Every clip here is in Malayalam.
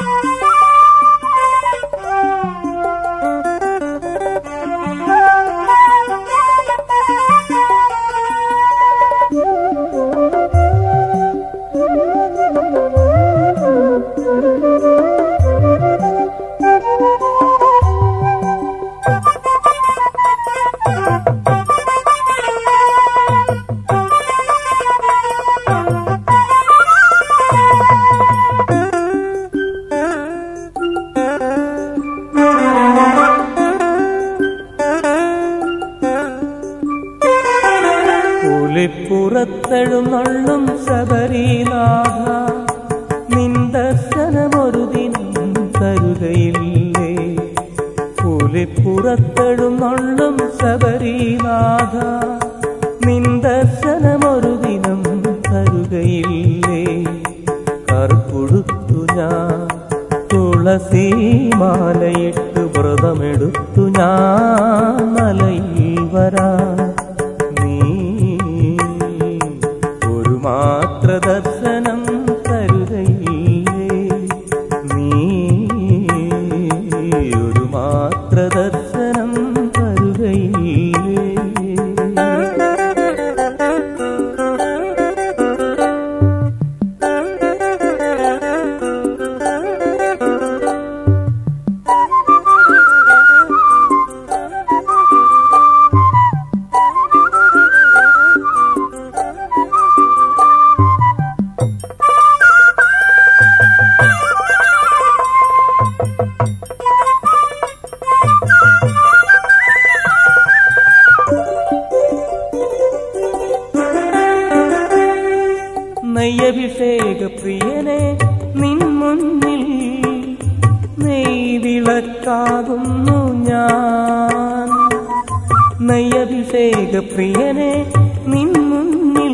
പുറത്തെഴുന്നള്ളും ശബരിനാഥ നിന്ദർശനമൊരു ദിനം തരുകയില്ലേ. പുറത്തെഴുന്നള്ളും ശബരിനാഥ നിന്ദർശനമൊരു ദിനം തരുകയില്ലേ. കറുപ്പുടുത്തു ഞാൻ തുളസിമാലയിട്ട് വ്രതമെടുത്തു ഞാൻ മലയിൽ വരാം. മാത്ര ദർശനം തരുകയില്ലേ. നീ ഒരു മാത്ര ദർശനം തരുകയില്ലേ. നെയ്യഭിഷേക പ്രിയനെ നിൻ മുന്നിൽ നെയ്വിളക്കാകുന്നു ഞാൻ. നെയ്യഭിഷേക പ്രിയനെ നിൻ മുന്നിൽ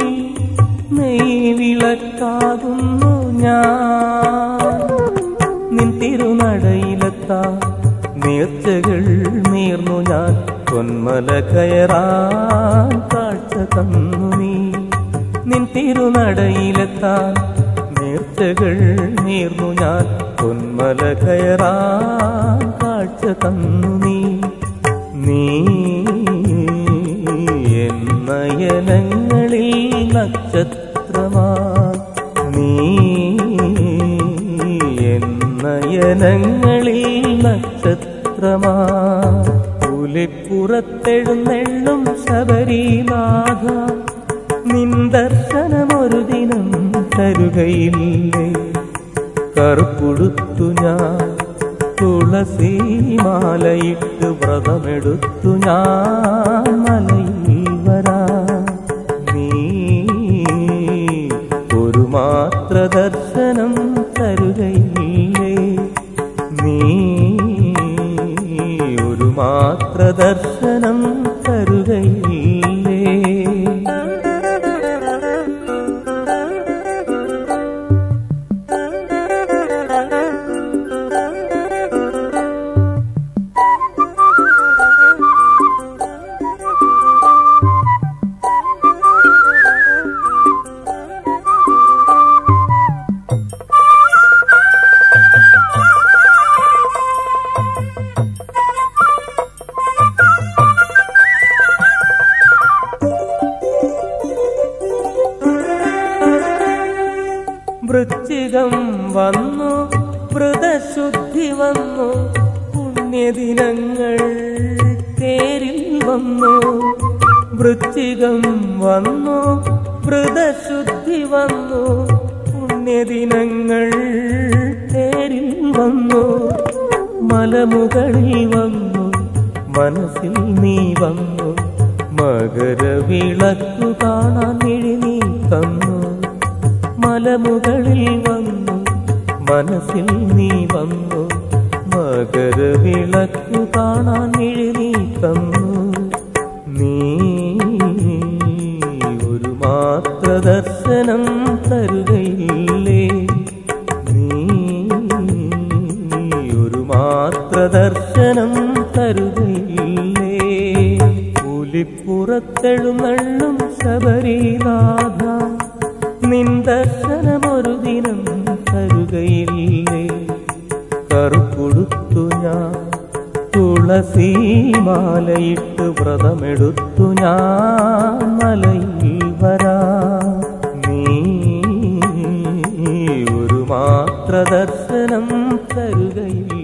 നെയ്വിളക്കാകുന്നു ഞാൻ. നിൻ തിരുനടയിലെത്താൻ നേർച്ചകൾ നേർന്നു ഞാൻ. പൊന്മല കയറാൻ കാഴ്ച തന്നു നീ. നിൻ തിരുനടയിലെത്താൻ നേർച്ചകൾ നേർന്നു ഞാൻ. പൊന്മല കയറാൻ കാഴ്ച തന്നു നീ. നീ എന്നയനങ്ങളിൽ നക്ഷത്രമാ. നീ എന്നയനങ്ങളിൽ നക്ഷത്രമാ. പുറത്തെഴുന്നെള്ളും ശബരിനാഥ നിന്ദർശനമൊരു ദിനം തരുകയില്ലേ. കറുപ്പുടുത്തു ഞാൻ തുളസിമാലയിട്ട് വ്രതമെടുത്തു ഞാൻ മലയിൽ വരാം. നീ ഒരു മാത്ര ദർശനം തരുകയില്ലേ. നീ ഒരു മാത്ര ദർശനം തരുകയില്ലേ. വൃശ്ചികം വന്നു വ്രതശുദ്ധി വന്നു. പുണ്യദിനങ്ങൾ തേരിൽ വന്നു. വൃശ്ചികം വന്നു വ്രതശുദ്ധി വന്നു. പുണ്യദിനങ്ങൾ തേരിൽ വന്നു. മലമുകളിൽ വന്നു മനസ്സിൽ നീ വന്നു. മകരവിളക്കു കാണാൻ മിഴിനീ തന്നു. മലമുകളിൽ വന്നു മനസ്സിൽ നീ വന്നു. മകരവിളക്കു കാണാൻ മിഴിനീ തന്നു. നീ ഒരു മാത്ര ദർശനം തരുകയില്ലേ. നീ ഒരു മാത്ര ദർശനം തരുകയില്ലേ. പുറത്തെഴുന്നള്ളും ശബരിനാഥ നിന്ദർശനമൊരു ദിനം തരുകയില്ലേ. കറുക്കൊടുത്തു ഞാൻ തുളസീമാലയിട്ട് വ്രതമെടുത്തു ഞാൻ മലയിൽ വരാ നീ ഒരു മാത്ര ദർശനം തരുകയില്ല